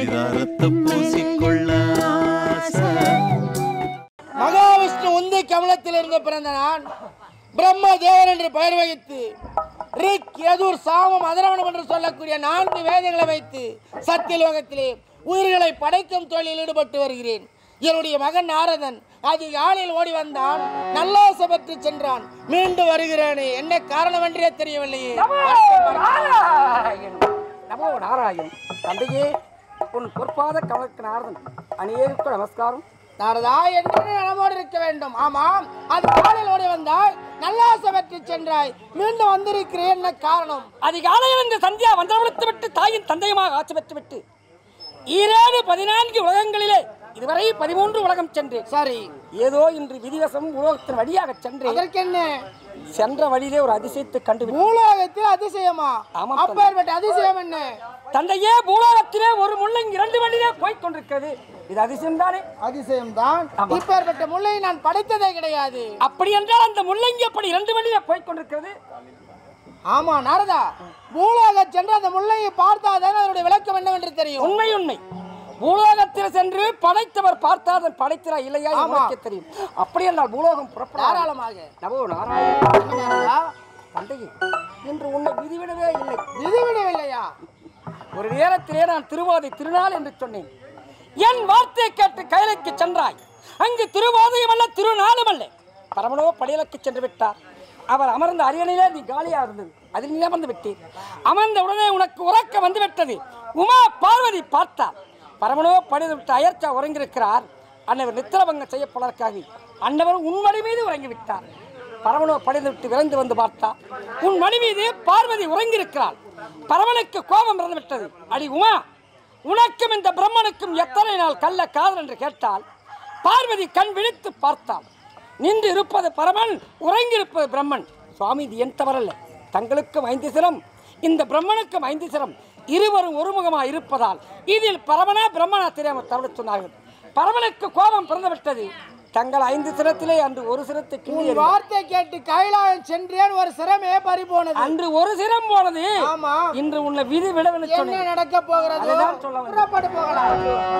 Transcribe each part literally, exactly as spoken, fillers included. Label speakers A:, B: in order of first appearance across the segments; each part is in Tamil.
A: சிதாரத்தை பூசிக்கொள்ள
B: மகாவிஷ்ணு உந்தி கமலத்திலிருந்து பிறந்த நான் பிரம்ம தேவன் என்று பெயர் வகித்து ரிக் யஜுர் சாமம் அதர்வணம் என்று சொல்லக்கூடிய நான்கு வேதங்களை வைத்து சத்தியலோகத்திலே உயிர்களை படைக்கும் தொழிலில் ஈடுபட்டு வருகிறேன். என்னுடைய மகன் நாரதன் அதிகாலையில் ஓடி வந்தான், நல்லாசை பெற்று சென்றான். மீண்டு வருகிறேனே, என்ன காரணம் என்றே தெரியவில்லையே.
C: நமோ நாராயண். தந்தையே, உன் பொற்பாத கமலுக்கு நாரதன் அநேக நமஸ்காரம்.
B: நாரதா என்று நலமோடு இருக்க வேண்டும். ஆமாம், அதிகாலையில் ஓடி வந்தாய், நல்லாசை பெற்று சென்றாய், மீண்டும் வந்திருக்கிறேன், என்ன காரணம்?
C: அதிகாலையில் இந்த சந்தியா வந்தவளத்து விட்டு தாயின் தந்தையுமாக ஆட்சி பெற்று விட்டு ஈரேழு பதினான்கு உலகங்களிலே இதுவரை பதிமூன்று உலகம் சென்று
B: சரி,
C: ஏதோ இன்று விதிவசம் உலகத்தின் வழியாக சென்று
B: அதற்கென்ன
C: சென்ற வழியிலே ஒரு அதிசயத்தை கண்டு
B: பூலோகத்தில் அதிசயமா? அப்பேற்பட்ட அதிசயம் என்ன?
C: தந்தையே, பூலோகத்திலே ஒரு முள்ளங்கி இரண்டு வழியிலே போய் கொண்டிருக்கிறது. இது அதிசயம் தானே?
B: அதிசயம் தான். இப்பேற்பட்ட முல்லை நான் படைத்ததே கிடையாது.
C: அப்படி என்றால் அந்த முள்ளங்கி அப்படி இரண்டு வழியிலே போய் கொண்டிருக்கிறது.
B: ஆமா நாரதா, பூலோக சென்று அந்த முல்லையை பார்த்தாதான் அதனுடைய விளக்கம் என்னவென்று தெரியும்.
C: உண்மை உண்மை. பூலோகத்தில் சென்று படைத்தவர் பார்த்தால் படைத்தரா இல்லையா நமக்கு தெரியும். அப்படி என்றால் பூலோகம் புறப்பட
B: தாராளமாக.
C: நமோ நாராயணா. தந்தையே, இன்று உன்னை விதிவிடவே இல்லை.
B: விதிவிடவில்லையா?
C: ஒரு நேரத்திலே நான் திருவாதை திருநாள் என்று சொன்னேன். என் வார்த்தை கேட்டு கைலைக்கு சென்றாய். அங்கு திருவாதையும் அல்ல திருநாளும் அல்ல, பரமனோ படியலுக்கு சென்று விட்டார். அவர் அமர்ந்த அரியணையிலே நீ காலியா இருந்தது, அதில் நீ அமர்ந்து விட்டீர். அமர்ந்த உடனே உனக்கு உறக்க வந்து விட்டது. உமா பார்வதி பார்த்தார். பரமனோ படிந்து விட்டு அயர்ச்சா உறங்கியிருக்கிறார். அன்னவர் நித்திரபங்கம் செய்யப்படுவதற்காக அன்னவர் உன் மடி மீது உறங்கிவிட்டார். பரமனோ படிந்து விட்டு விரைந்து வந்து பார்த்தார். உன் மடி மீது பார்வதி உறங்கியிருக்கிறாள். பரமனுக்கு கோபம் இறந்து விட்டது. அடி உமா, உனக்கும் இந்த பிரம்மனுக்கும் எத்தனை நாள் கள்ள காதல் என்று கேட்டால் பார்வதி கண் விழித்து பார்த்தாள். நின்று இருப்பது பரமன், உறங்கியிருப்பது பிரம்மன். சுவாமி, இது என் தவறல்ல. தங்களுக்கும் ஐந்து சிரம், இந்த பிரம்மனுக்கும் ஐந்து சிரம், இருவரும் ஒருமுகமாக இருப்பதால் இதில் பரமனா பிரம்மனா தெரியாமல் தவறு சொன்னார்கள். பரமனுக்கு கோபம் பிறந்துவிட்டது. தங்கள் ஐந்து சிரத்திலே அன்று ஒரு சிரத்துக்கு
B: வார்த்தை கேட்டு கைலாயம் சென்றேன், ஒரு சிரமே பறி போனது.
C: அன்று ஒரு சிரம் போனது. இன்று உன்னை விதி விடவில்லை.
B: என்ன நடக்க போகிறது? புறப்பட்டு போகலாம்.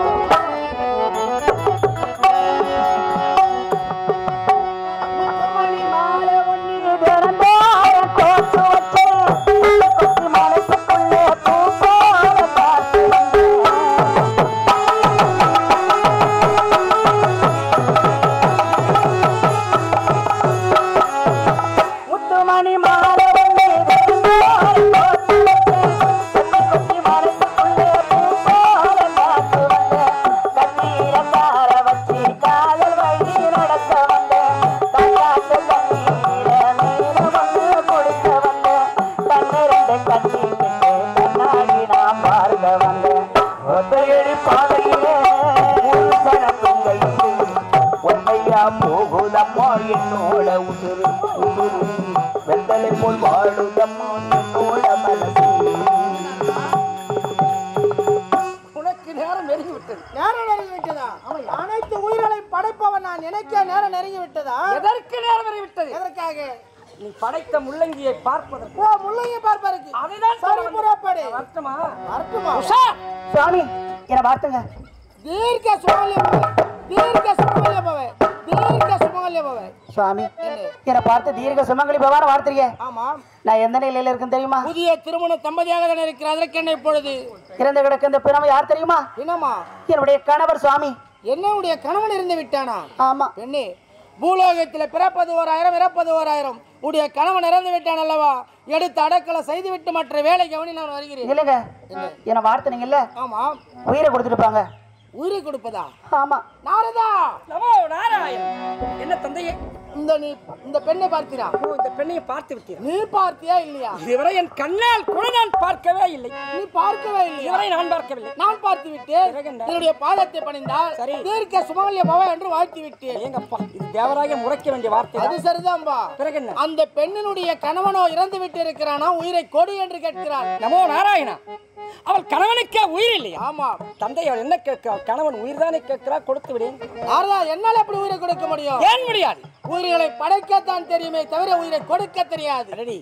C: உனக்கு நேரம் நெருங்கி விட்டது.
B: நேரம் நெருங்கி விட்டதா? அனைத்து உயிர்களை படைப்பவன் நான், எனக்கே நேரம் நெருங்கி விட்டதா?
C: எதற்கு நேரம் நெருங்கி விட்டது?
B: எதற்காக?
C: நீ படைத்த முள்ளங்கியை பார்ப்பதற்கு.
B: ஓ, முள்ளங்கியை பார்ப்பதற்கு.
C: அதுதான்
B: சரி, புறப்படு.
C: வருத்தமா?
B: வருத்தமா?
C: சுவாமி, என்ன வார்த்தைங்க?
B: தீர்க்க சுமங்கல்ய பவ, தீர்க்க சுமங்கல்ய பவ, தீர்க்க சுமங்கல்ய பவ.
D: சுவாமி, என்ன பார்த்து தீர்க்க சுமங்கலி பவான வார்த்தைங்க.
B: ஆமா,
D: நான் எந்த நிலையில இருக்கேன் தெரியுமா?
B: புதிய திருமண தம்பதியாக தான் இருக்கிற. அதற்கு என்ன இப்பொழுது?
D: இறந்து கிடக்க இந்த பிணம் யார் தெரியுமா?
B: என்னமா?
D: என்னுடைய கணவர் சுவாமி.
B: என்னுடைய கணவன் இருந்து விட்டானா?
D: ஆமா.
B: பெண்ணே, பூலோகத்தில் பிறப்பது ஓராயிரம், இறப்பது ஓராயிரம். உடைய கணவன் இறந்து விட்டான் அல்லவா? எடுத்து அடக்கலை செய்து விட்டு மற்ற வேலை கவனி நான் வருகிறேன்.
D: இல்லைங்க, என்ன வார்த்தை நீங்க இல்ல.
B: ஆமா,
D: உயிரை கொடுத்துருப்பாங்க.
B: உயிரை கொடுப்பதா?
D: ஆமா.
B: நாரதா.
C: நமோ நாராயண். என்ன தந்தையே,
B: இந்த நீ இந்த பெண்ணை பார்த்தீரா?
C: ஓ, இந்த பெண்ணையை பார்த்து விட்டீர்.
B: நீ பார்த்தியா இல்லையா?
C: இதுவரை என் கண்ணால் கூட நான் பார்க்கவே இல்லை.
B: நீ பார்க்கவே இல்லையா?
C: இதுவரை நான் பார்க்கவில்லை.
B: நான் பார்த்து விட்டேன். என்னுடைய பாதத்தை பணிந்தால்
C: சரி,
B: தீர்க்க சுமங்கல்ய பவ என்று வாழ்த்தி விட்டேன்.
C: ஏங்கப்பா, இது தேவராக முறைக்க வேண்டிய வார்த்தை.
B: அது சரிதான்பா.
C: பிறகு என்ன?
B: அந்த பெண்ணினுடைய கணவனோ இறந்து விட்டு இருக்கிறானா, உயிரை கொடு என்று கேட்கிறான்.
C: நமோ நாராயணா. அவள் கணவனுக்கே உயிர் இல்லையா?
B: ஆமா.
C: தந்தை அவள் என்ன கேட்கிறாள்? கணவன் உயிர் தானே கேட்கிறா, கொடுத்து விடேன்.
B: நாரதா, என்னால் எப்படி உயிரை கொடுக்க முடியும்?
C: ஏன் முடியாது?
B: உயிர்களை படைக்கத்தான் தெரியுமே தவிர உயிரை கொடுக்க தெரியாது.
C: ரெடி,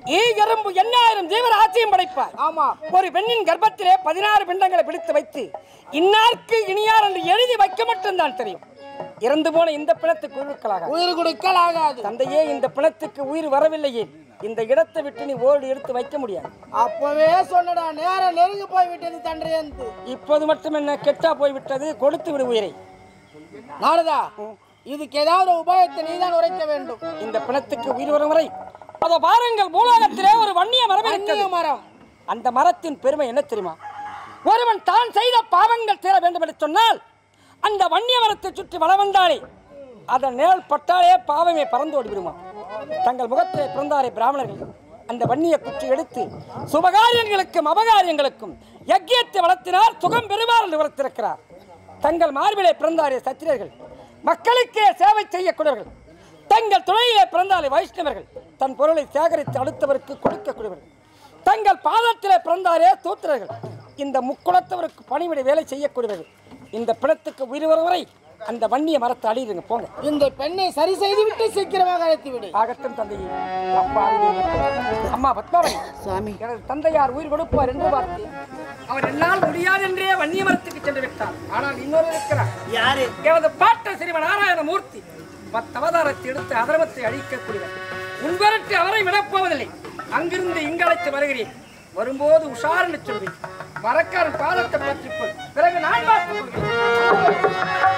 C: ஈ எறும்பு எண்ணாயிரம் ஜீவராசியும் படைப்பார்.
B: ஆமா.
C: ஒரு பெண்ணின் கர்ப்பத்திலே பதினாறு பிண்டங்களை பிடித்து வைத்து இன்னார்க்கு இனியார் என்று எழுதி வைக்க மட்டும்தான் தெரியும். இறந்து போன இந்த பிணத்துக்கு உயிர்க்கலாக
B: உயிர் கொடுக்கல் ஆகாது.
C: தந்தையே, இந்த பிணத்துக்கு உயிர் வரவில்லையே, இந்த இடத்தை விட்டு நீ ஓடி எடுத்து வைக்க முடியாது.
B: அப்பவே சொன்னடா, நேரம் நெருங்கி போய் விட்டது தன்றையந்து.
C: இப்போது மட்டும் என்ன கெட்டா போய் விட்டது, கொடுத்து விடு உயிரை.
B: நாரதா, இதுக்கு ஏதாவது உபாயத்தை நீதான் உரைக்க வேண்டும்.
C: இந்த பிணத்துக்கு உயிர் வரும் வரை அதோ பாருங்கள், பூலோகத்திலே ஒரு வன்னிய மரம் இருக்கிறது.
B: மரம்.
C: அந்த மரத்தின் பெருமை என்ன தெரியுமா? ஒருவன் தான் செய்த பாவங்கள் தீர வேண்டும் என்று சொன்னால் அந்த வன்னிய மரத்தை சுற்றி வளம் வந்தாலே அதன் நேல் பட்டாலே பாவமே பறந்தோடி விடுமா. தங்கள் முகத்திலே பிறந்தாரே பிராமணர்கள் அந்த வன்னிய குச்சி எடுத்து சுபகாரியங்களுக்கும் அபகாரியங்களுக்கும் யஜ்யத்தை வளர்த்தினார், சுகம் பெறுவார் என்று வளர்த்திருக்கிறார். தங்கள் மார்பிலே பிறந்தாரே சத்திரியர்கள், மக்களுக்கே சேவை செய்யக்கூடியவர்கள். தங்கள் துணையிலே பிறந்தாலே வைஷ்ணவர்கள், தன் பொருளை சேகரித்து அடுத்தவருக்கு கொடுக்கக்கூடியவர்கள். தங்கள் பாதத்திலே பிறந்தாரே தூத்திரர்கள், இந்த முக்குளத்தவருக்கு பணிவிடை வேலை செய்யக்கூடியவர்கள். இந்த பிணத்துக்கு உயிர் வரும் வரை அந்த வன்னிய மரத்தை அழிடுங்க போங்க.
B: இந்த பெண்ணை சரி செய்து விட்டு சீக்கிரமாக அழைத்து விடு.
C: ஆகட்டும் தந்தையே. அப்பா அம்மா பத்மாவதி,
B: சாமி,
C: எனது தந்தையார் உயிர் கொடுப்பார் என்று பார்த்தேன். அவர் என்னால் முடியாது என்றே வன்னிய மரத்துக்கு சென்று விட்டார். ஆனால் இன்னொரு இருக்கிறார்.
B: யாரு?
C: எனது பாட்ட சிறுவ நாராயண மூர்த்தி பத்து அவதாரத்தை எடுத்து அதர்மத்தை அழிக்கக்கூடியவர். உன்வரட்டு அவரை விடப்போவதில்லை. அங்கிருந்து இங்கு அழைத்து வருகிறேன். வரும்போது உஷார் என்று சொல்வேன். மரக்காரன் பாதத்தை பற்றிக்கொள், பிறகு நான் பார்த்துக் கொள்கிறேன்.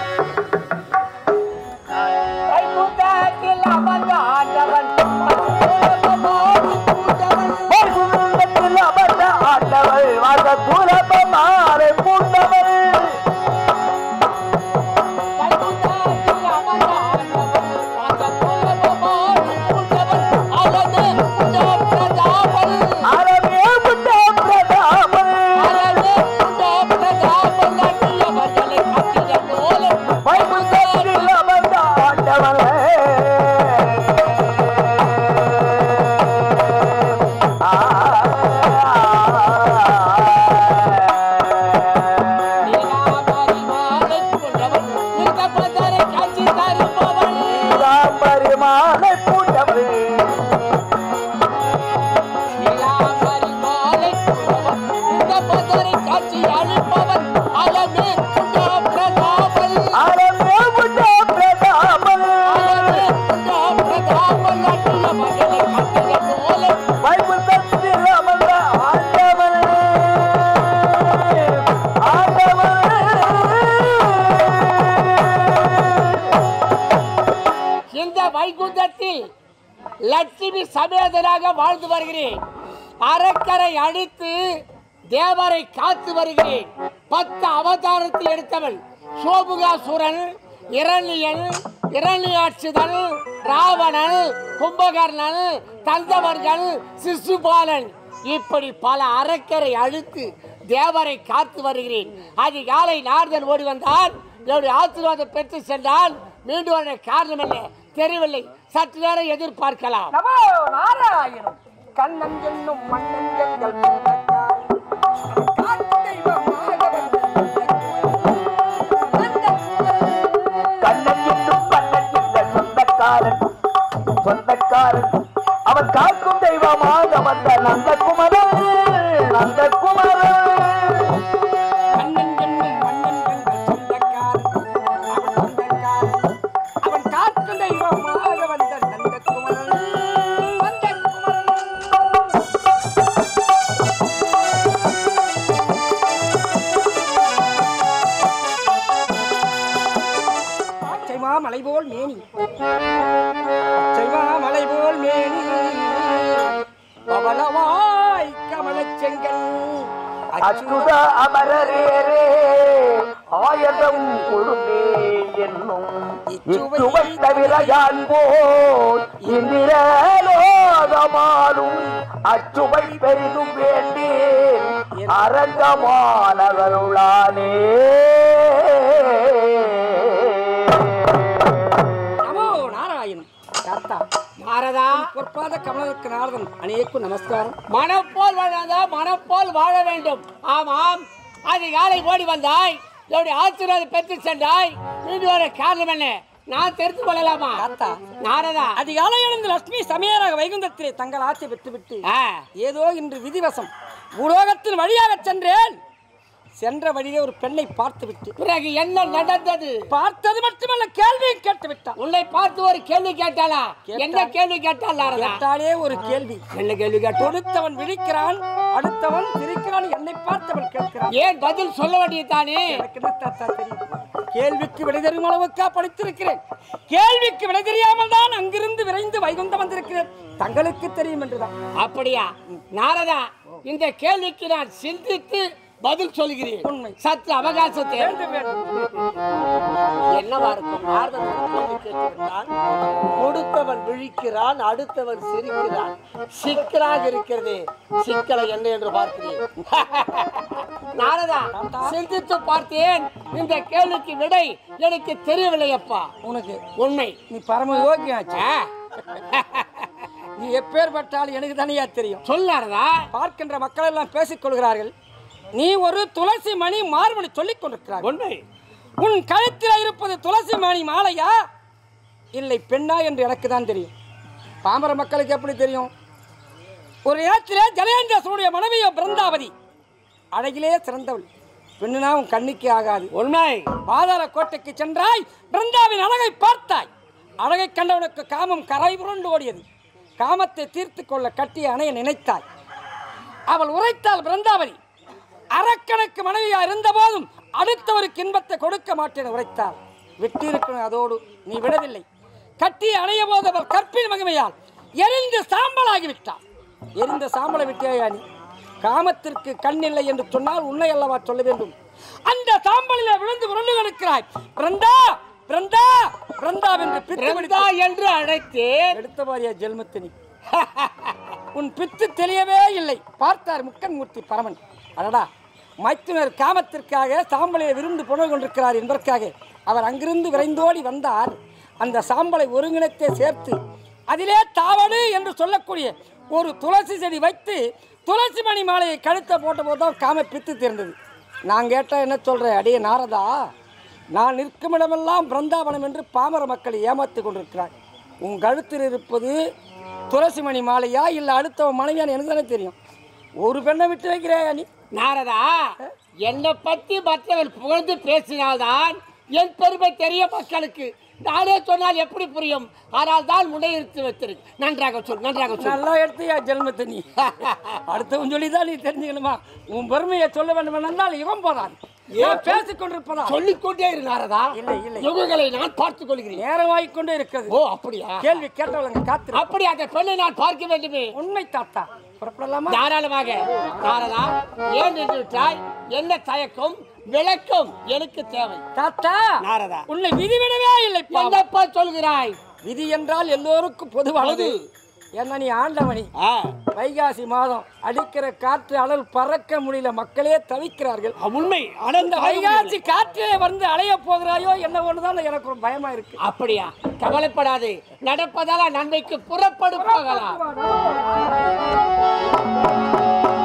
B: லட்சுமி சமேதனாக வாழ்ந்து வருகிறேன். அரக்கரை அழித்து தேவரை காத்து வருகிறேன். பத்து அவதாரத்தில் எடுத்தவள் சோபுகாசுரன், இரணியன், இரணியாட்சிதன், ராவணன், கும்பகர்ணன், தந்தவர்கள், சிசுபாலன், இப்படி பல அரக்கரை அழித்து தேவரை காத்து வருகிறேன். அதிகாலை நாரதன் ஓடி வந்தான். என்னுடைய ஆசீர்வாதம் பெற்று சென்றான். மீண்டும் வர காரணம் என்ன தெரியவில்லை. சற்று நேரம் எதிர்பார்க்கலாம்.
C: நமோ நாராயணம். கண்ணன் என்னும் மன்னன் எங்கள்
E: கண்ணன் என்னும் மன்னன் எங்கள் சொந்தக்காரன் சொந்தக்காரன் அவன் காக்கும் தெய்வமாக வந்த நந்தகுமரன் நந்தகுமரன்
C: கண்ணன் என்னும் மன்னன் எங்கள் சொந்தக்காரன் அவன் சொந்தக்காரன் அவன் காக்கும் தெய்வமாக வந்த நந்தகுமரன் நந்தகுமரன். பச்சைமா மலை போல் மேனி பச்சைமா மலை போல் மேனி பவளவாய் கமலச் செங்கல்
E: அச்சுத அமரரேரே ஆயதம் கொழுமே என்னும் இச்சுவை தவிர யான் போல் இந்திரலோகமாலும் அச்சுவை பெரிதும் வேண்டேன் அரங்கமானவருளானே.
C: நமோ நாராயணம். தாத்தா
B: நாரதா,
C: பொற்பாத கமலருக்கு நாரதன் அநேக்கு நமஸ்காரம்.
B: மனப்போல் வாழாத மனப்போல் வாழ வேண்டும். ஆமாம், அதிகாலை ஓடி வந்தாய். என்னுடைய ஆசீர்வாதம் பெற்று சென்றாய். மீண்டும் வர காரணம் என்ன நான் தெரிந்து கொள்ளலாமா?
C: தாத்தா
B: நாரதா,
C: அதிகாலை எழுந்து லட்சுமி சமையலாக வைகுந்தத்திலே தங்கள் ஆட்சி பெற்றுவிட்டு ஏதோ இன்று விதிவசம் பூலோகத்தின் வழியாக சென்றேன். சென்ற வழியே ஒரு பெண்ணை பார்த்து விட்டு
B: பிறகு என்ன நடந்தது?
C: பார்த்தது மட்டுமல்ல கேள்வியை கேட்டு விட்டான்.
B: உன்னை பார்த்து ஒரு கேள்வி கேட்டாளா? என்ன கேள்வி கேட்டாள்?
C: கேட்டாலே ஒரு கேள்வி.
B: என்ன கேள்வி கேட்டாள்?
C: கொடுத்தவன் விழிக்கிறான், அடுத்தவன் சிரிக்கிறான், என்னை பார்த்தவன் கேட்கிறான்.
B: ஏன் பதில் சொல்ல வேண்டியதானே?
C: எனக்கு என்ன தாத்தா தெரியும்? கேள்விக்கு விடை தெரியும் அளவுக்கா படித்திருக்கிறேன். கேள்விக்கு விடை தெரியாமல் தான் அங்கிருந்து விரைந்து வைகுந்தம் வந்திருக்கிறேன். தங்களுக்கு தெரியும் என்றுதான்.
B: அப்படியா? நாரதா, இந்த கேள்விக்கு நான் சிந்தித்து பதில் சொல்கிறேன்.
C: உண்மை.
B: சற்று அவகாசத்தை
C: வேண்டும் வேண்டும்.
B: என்னவா இருக்கும்? கொடுத்தவன் விழிக்கிறான், அடுத்தவன் சிரிக்கிறான். சிக்கலாக இருக்கிறது. சிக்கலை என்ன என்று பார்க்கிறேன். நாரதா, சிந்தித்து பார்த்தேன். இந்த கேள்விக்கு விடை எனக்கு தெரியவில்லை அப்பா.
C: உனக்கு
B: உண்மை.
C: நீ பரம யோகியாச்சா? நீ எப்பேற்பட்டாலும் எனக்கு தனியா தெரியும்.
B: சொல்லாரதா?
C: பார்க்கின்ற மக்கள் எல்லாம் பேசிக் கொள்கிறார்கள். நீ ஒரு துளசி மணி மார்மணி சொல்லிக் கொண்டிருக்கிறார்.
B: உண்மை.
C: உன் கழுத்தில் இருப்பது துளசி மணி மாலையா இல்லை பெண்ணா என்று எனக்கு தான் தெரியும். பாமர மக்களுக்கு எப்படி தெரியும்? ஒரு இடத்திலே ஜலேந்திரனுடைய மனைவியோ பிருந்தாவதி அழகிலே சிறந்தவள். பெண்ணுனா உன் கண்ணுக்கு ஆகாது.
B: உண்மை.
C: பாதாள கோட்டைக்கு சென்றாய், பிருந்தாவின் அழகை பார்த்தாய். அழகை கண்டவனுக்கு காமம் கரை புரண்டு ஓடியது. காமத்தை தீர்த்து கொள்ள கட்டிய அணைய நினைத்தாய். அவள் உரைத்தாள் பிருந்தாவதி. அரக்கனுக்கு மனைவியா இருந்த போதும் அடுத்தவருக்கு இன்பத்தை கொடுக்க மாட்டேன் உரைத்தாள். விட்டிருக்கணும். அதோடு நீ விடவில்லை. கட்டி அணைய போது அவள் கற்பின் மகிமையால் எரிந்து சாம்பலாகிவிட்டாள். எரிந்த சாம்பலை விட்டியா நீ? காமத்திற்கு கண் இல்லை என்று சொன்னால் உன்னை அல்லவா சொல்ல வேண்டும். அந்த சாம்பலில் விழுந்து உருண்டு கிடக்கிறாய். பிருந்தா பிருந்தா பிருந்தா என்று பித்தா
B: என்று அழைத்து
C: எடுத்த பாரியா ஜெல்மத்தினி. உன் பித்து தெரியவே இல்லை. பார்த்தார் முக்கன்மூர்த்தி பரமன். அடடா, மைத்துனர் காமத்திற்காக சாம்பலையை விருந்து புணர் கொண்டிருக்கிறார் என்பதற்காக அவர் அங்கிருந்து விரைந்தோடி வந்தார். அந்த சாம்பலை ஒருங்கிணைத்தே சேர்த்து அதிலே தாவடு என்று சொல்லக்கூடிய ஒரு துளசி செடி வைத்து துளசி மணி மாலையை கழுத்த போட்ட போதுதான் காம பித்து தீர்ந்தது. நான் கேட்டால் என்ன சொல்கிறேன்? அடியே நாரதா, நான் நிற்கும் இடமெல்லாம் பிருந்தாவனம் என்று பாமர மக்களை ஏமாற்றி கொண்டிருக்கிறார். உன் கழுத்தில் இருப்பது துளசி மணி மாலையா இல்லை அடுத்த மனைவியான்னு எனக்கு தானே தெரியும். ஒரு பெண்ணை விட்டு வைக்கிறேயா நீ?
B: நாரதா, என்னை பற்றி மற்றவர் புகழ்ந்து பேசினால்தான் என் பெருமை தெரிய மக்களுக்கு. நானே சொன்னால் எப்படி புரியும்? ஆனால் தான் முனையிறுத்து வைத்திருக்கு. நன்றாக சொல், நன்றாக சொல்.
C: நல்லா எடுத்து என் ஜென்மத்தை நீ அடுத்தவன் சொல்லி தான் நீ தெரிஞ்சுக்கணுமா? உன் பெருமையை சொல்ல வேண்டும் என்றால் இவன் போறான். ஏன் பேசிக் கொண்டிருப்பதா?
B: சொல்லிக்கொண்டே இருந்தாரதா?
C: இல்லை இல்லை,
B: யுகங்களை நான் பார்த்துக் கொள்கிறேன்.
C: நேரம் ஆகிக்கொண்டே இருக்கிறது.
B: ஓ அப்படியா?
C: கேள்வி கேட்டவங்க காத்து.
B: அப்படி அந்த பெண்ணை நான் பார்க்க வேண்டுமே.
C: உண்மை தாத்தா, புறப்படலாமா?
B: தாராளமாக. நாரதா, ஏன் நின்று விட்டாய்? என்ன தயக்கம் விளக்கம் எனக்கு தேவை.
C: தாத்தா,
B: நாரதா,
C: உன்னை விதிவிடவே இல்லை.
B: என்னப்பா சொல்கிறாய்?
C: விதி என்றால் எல்லோருக்கும் பொதுவானது. என்ன நீ ஆண்டவனி. வைகாசி மாதம் அடிக்கிற காற்று அனல் பறக்க முடியல, மக்களே தவிக்கிறார்கள்.
B: உண்மை.
C: அந்த வைகாசி காற்றே வந்து அலைய போகிறாயோ என்ன ஒண்ணுதான் எனக்கு ஒரு பயமா இருக்கு.
B: அப்படியா? கவலைப்படாது. நடப்பதால நன்மைக்கு புறப்படு போகலாம்.